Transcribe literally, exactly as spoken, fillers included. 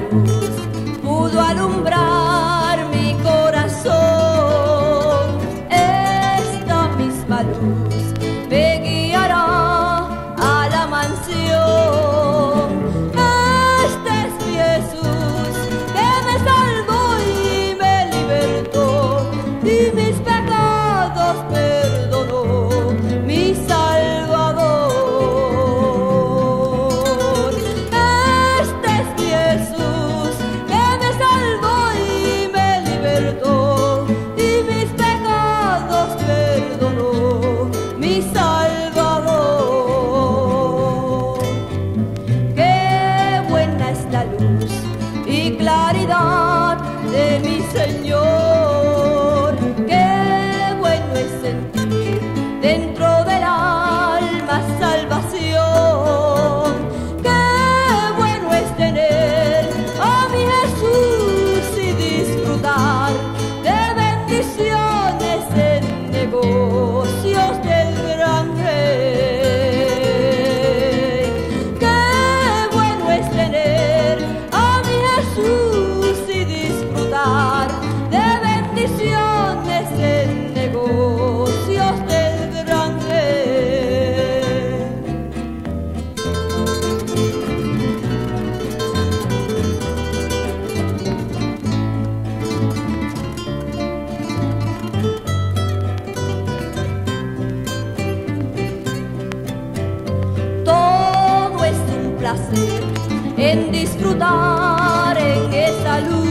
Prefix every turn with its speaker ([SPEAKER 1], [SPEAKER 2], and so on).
[SPEAKER 1] luz pudo alumbrar mi corazón. Esta misma luz me guiará a la mansión. Este es mi Jesús que me salvó y me libertó y mis pecados perdonó, mi Salvador. Este es mi Jesús que me salvó y me libertó y mis pecados perdonó, mi Salvador. Qué buena es la luz y claridad de mi Señor. Qué bueno es sentir dentro del alma salvación. Qué bueno es tener a mi Jesús y disfrutar de bendiciones en negocios del gran Rey. Qué bueno es tener a mi Jesús y disfrutar de bendiciones en negocios del gran Rey. Todo es un placer en disfrutar en esa luz.